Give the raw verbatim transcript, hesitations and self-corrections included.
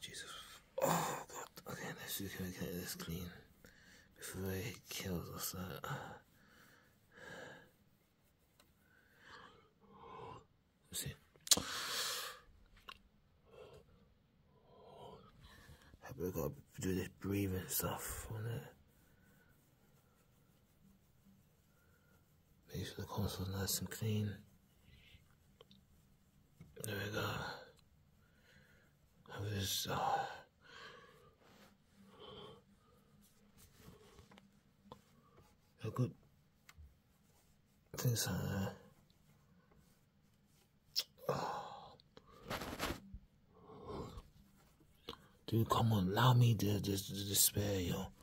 Jesus. Oh, God. Okay, let's just get this clean before it kills us. Uh, let's see. I gotta do this breathing stuff on it. Make sure the console's nice and clean. There we go. Have this. Oh. A good. I think so. Uh, oh. Dude, come on, allow me to just despair, yo.